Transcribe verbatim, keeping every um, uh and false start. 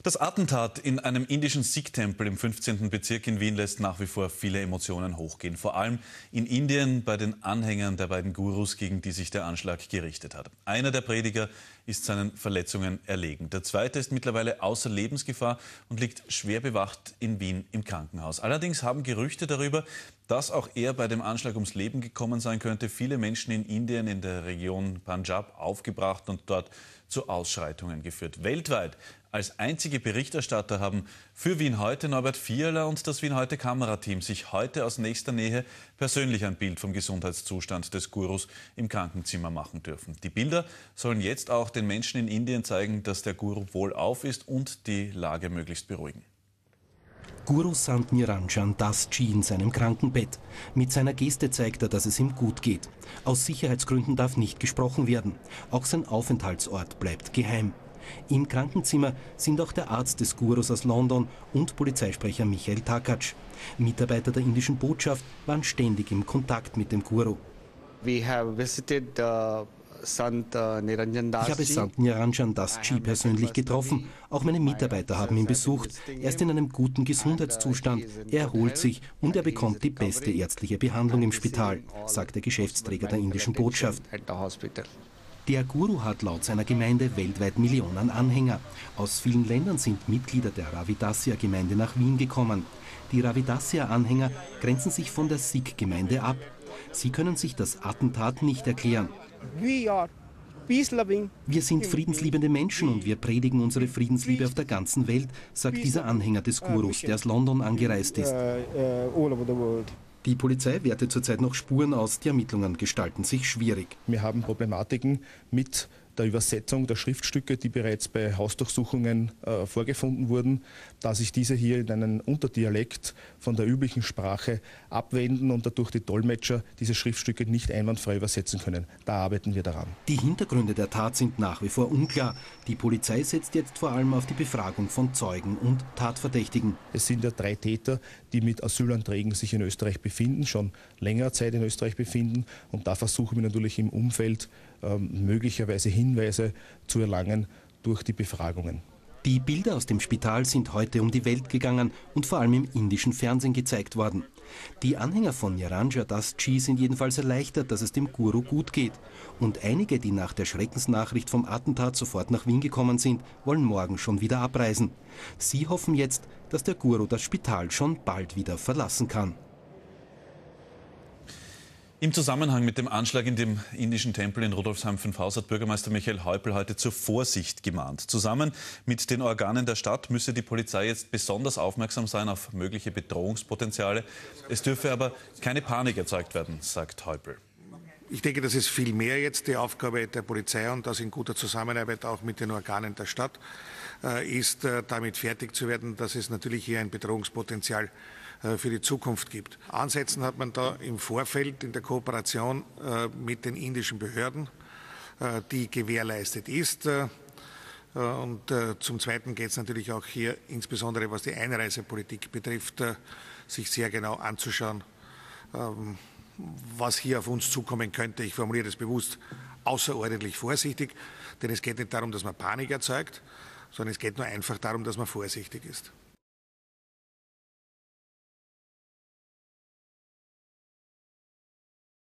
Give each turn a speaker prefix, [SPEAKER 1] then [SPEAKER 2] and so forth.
[SPEAKER 1] Das Attentat in einem indischen Sikh-Tempel im fünfzehnten Bezirk in Wien lässt nach wie vor viele Emotionen hochgehen. Vor allem in Indien bei den Anhängern der beiden Gurus, gegen die sich der Anschlag gerichtet hat. Einer der Prediger ist seinen Verletzungen erlegen. Der zweite ist mittlerweile außer Lebensgefahr und liegt schwer bewacht in Wien im Krankenhaus. Allerdings haben Gerüchte darüber, dass auch er bei dem Anschlag ums Leben gekommen sein könnte, viele Menschen in Indien, in der Region Punjab, aufgebracht und dort zu Ausschreitungen geführt. Weltweit als einzige Berichterstatter haben für Wien heute Norbert Fiala und das Wien heute Kamerateam sich heute aus nächster Nähe persönlich ein Bild vom Gesundheitszustand des Gurus im Krankenzimmer machen dürfen. Die Bilder sollen jetzt auch den Menschen in Indien zeigen, dass der Guru wohlauf ist und die Lage möglichst beruhigen.
[SPEAKER 2] Guru Sant Niranjan Das Ji in seinem Krankenbett. Mit seiner Geste zeigt er, dass es ihm gut geht. Aus Sicherheitsgründen darf nicht gesprochen werden. Auch sein Aufenthaltsort bleibt geheim. Im Krankenzimmer sind auch der Arzt des Gurus aus London und Polizeisprecher Michael Takac. Mitarbeiter der indischen Botschaft waren ständig im Kontakt mit dem Guru.
[SPEAKER 3] We have visited, uh Ich
[SPEAKER 2] habe Sant Niranjan Das Ji persönlich getroffen. Auch meine Mitarbeiter haben ihn besucht. Er ist in einem guten Gesundheitszustand. Er erholt sich und er bekommt die beste ärztliche Behandlung im Spital, sagt der Geschäftsträger der indischen Botschaft. Der Guru hat laut seiner Gemeinde weltweit Millionen Anhänger. Aus vielen Ländern sind Mitglieder der Ravidassia-Gemeinde nach Wien gekommen. Die Ravidassia-Anhänger grenzen sich von der Sikh-Gemeinde ab. Sie können sich das Attentat nicht erklären. Wir sind friedensliebende Menschen und wir predigen unsere Friedensliebe auf der ganzen Welt, sagt dieser Anhänger des Gurus, der aus London angereist ist. Die Polizei wertet zurzeit noch Spuren aus, die Ermittlungen gestalten sich schwierig.
[SPEAKER 4] Wir haben Problematiken mit der Übersetzung der Schriftstücke, die bereits bei Hausdurchsuchungen äh, vorgefunden wurden, da sich diese hier in einen Unterdialekt von der üblichen Sprache abwenden und dadurch die Dolmetscher diese Schriftstücke nicht einwandfrei übersetzen können. Da arbeiten wir daran.
[SPEAKER 2] Die Hintergründe der Tat sind nach wie vor unklar. Die Polizei setzt jetzt vor allem auf die Befragung von Zeugen und Tatverdächtigen.
[SPEAKER 4] Es sind ja drei Täter, die mit Asylanträgen sich in Österreich befinden, schon längere Zeit in Österreich befinden. Und da versuchen wir natürlich im Umfeld ähm, möglicherweise Hinweise zu erlangen durch die Befragungen.
[SPEAKER 2] Die Bilder aus dem Spital sind heute um die Welt gegangen und vor allem im indischen Fernsehen gezeigt worden. Die Anhänger von Niranjan Das Ji sind jedenfalls erleichtert, dass es dem Guru gut geht. Und einige, die nach der Schreckensnachricht vom Attentat sofort nach Wien gekommen sind, wollen morgen schon wieder abreisen. Sie hoffen jetzt, dass der Guru das Spital schon bald wieder verlassen kann.
[SPEAKER 1] Im Zusammenhang mit dem Anschlag in dem indischen Tempel in Rudolfsheim fünf Haus hat Bürgermeister Michael Häupl heute zur Vorsicht gemahnt. Zusammen mit den Organen der Stadt müsse die Polizei jetzt besonders aufmerksam sein auf mögliche Bedrohungspotenziale. Es dürfe aber keine Panik erzeugt werden, sagt Häupl.
[SPEAKER 5] Ich denke, das ist viel mehr jetzt die Aufgabe der Polizei und das in guter Zusammenarbeit auch mit den Organen der Stadt äh, ist, äh, damit fertig zu werden, dass es natürlich hier ein Bedrohungspotenzial äh, für die Zukunft gibt. Ansätzen hat man da im Vorfeld in der Kooperation äh, mit den indischen Behörden, äh, die gewährleistet ist. Äh, und äh, zum Zweiten geht es natürlich auch hier, insbesondere was die Einreisepolitik betrifft, äh, sich sehr genau anzuschauen, ähm, was hier auf uns zukommen könnte. Ich formuliere das bewusst außerordentlich vorsichtig, denn es geht nicht darum, dass man Panik erzeugt, sondern es geht nur einfach darum, dass man vorsichtig ist.